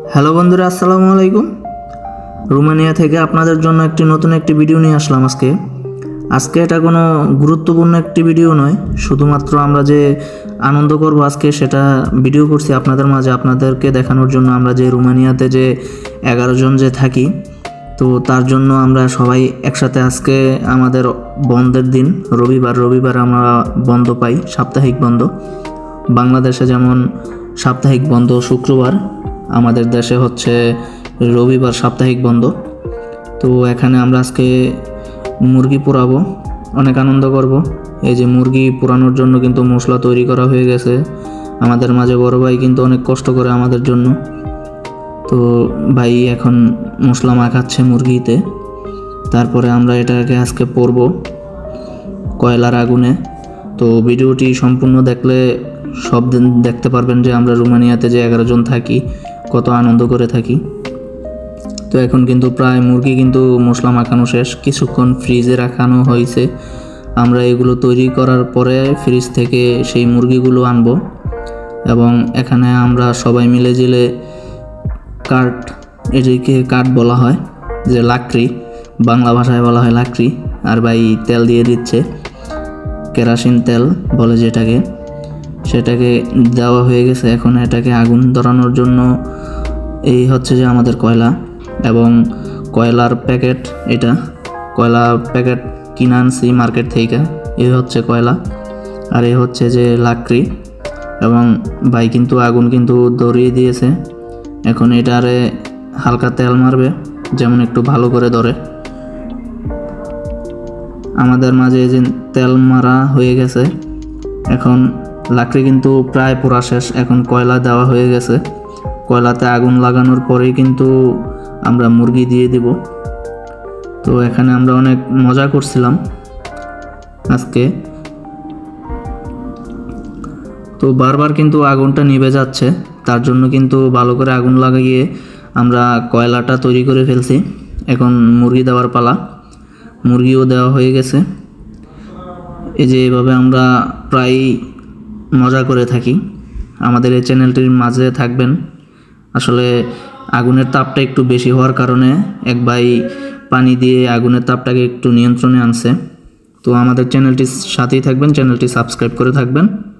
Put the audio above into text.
Hello বন্ধুরা, আসসালামু আলাইকুম। রোমানিয়া থেকে আপনাদের জন্য নতুন একটি ভিডিও নিয়ে আসলাম আজকে এটা কোনো গুরুত্বপূর্ণ একটি ভিডিও নয়, শুধুমাত্র আমরা যে আনন্দ করব আজকে সেটা ভিডিও করছি আপনাদের মাঝে, আপনাদেরকে দেখানোর জন্য। আমরা যে রোমানিয়াতে যে 11 জন যে থাকি, তো তার জন্য আমরা সবাই একসাথে আজকে আমাদের বন্ধের দিন রবিবার আমরা বন্ধ পাই, সাপ্তাহিক বন্ধ। বাংলাদেশে যেমন সাপ্তাহিক বন্ধ শুক্রবার, আমাদের দেশে হচ্ছে রবিবার সাপ্তাহিক বন্ধ। তো এখানে আমরা আজকে মুরগি পোড়াবো, অনেক আনন্দ করব। এই যে মুরগি পোড়ানোর জন্য কিন্তু মশলা তৈরি করা হয়ে গেছে। আমাদের মাঝে বড় ভাই কিন্তু অনেক কষ্ট করে আমাদের জন্য। তো ভাই এখন মশলা মাখাচ্ছে মুরগিতে, তারপরে আমরা এটাকে আজকে পোড়ব কয়লার আগুনে। তো ভিডিওটি সম্পূর্ণ দেখলে সব দিন দেখতে পারবেন যে আমরা রোমানিয়াতে যে 11 জন থাকি কত আনন্দ করে থাকি। তো এখন কিন্তু প্রায় মুরগি কিন্তু মশলা মাখানো শেষ, কিছুক্ষণ ফ্রিজে রাখানো হয়েছে। আমরা এগুলো তৈরি করার পরে ফ্রিজ থেকে সেই মুরগিগুলো আনবো এবং এখানে আমরা সবাই মিলে জিলে কাঠ, এটিকে কাঠ বলা হয়, যে লাকড়ি, বাংলা ভাষায় বলা হয় লাকড়ি। আর ভাই তেল দিয়ে দিচ্ছে, কেরোসিন তেল বলে যেটাকে, সেটাকে দেওয়া হয়ে গেছে। এখন এটাকে আগুন ধরানোর জন্য এই হচ্ছে যে আমাদের কয়লা এবং কয়লার প্যাকেট। এটা কয়লা প্যাকেট কিনে আনছি মার্কেট থেকে। এই হচ্ছে কয়লা আর এই হচ্ছে যে লাকড়ি। এবং ভাই কিন্তু আগুন কিন্তু ধরিয়ে দিয়েছে। এখন এটারে হালকা তেল মারবে, যেমন একটু ভালো করে ধরে। আমাদের মাঝে যে তেল মারা হয়ে গেছে, এখন লাকড়ি কিন্তু প্রায় পোড়া শেষ। এখন কয়লা দেওয়া হয়ে গেছে, কয়লাতে আগুন লাগানোর পরেই কিন্তু আমরা মুরগি দিয়ে দিব। তো এখানে আমরা অনেক মজা করছিলাম আজকে। তো বারবার কিন্তু আগুনটা নিভে যাচ্ছে, তার জন্য কিন্তু ভালো করে আগুন লাগিয়ে আমরা কয়লাটা তৈরি করে ফেলছি। এখন মুরগি দেওয়ার পালা, মুরগিও দেওয়া হয়ে গেছে। এই যে এভাবে আমরা প্রায় মজা করে থাকি। আমাদের এই চ্যানেলটির মাঝে থাকবেন। আসলে আগুনের তাপটা একটু বেশি হওয়ার কারণে এক ভাই পানি দিয়ে আগুনের তাপটাকে একটু নিয়ন্ত্রণে আনছে। তো আমাদের চ্যানেলটির সাথেই থাকবেন, চ্যানেলটি সাবস্ক্রাইব করে থাকবেন।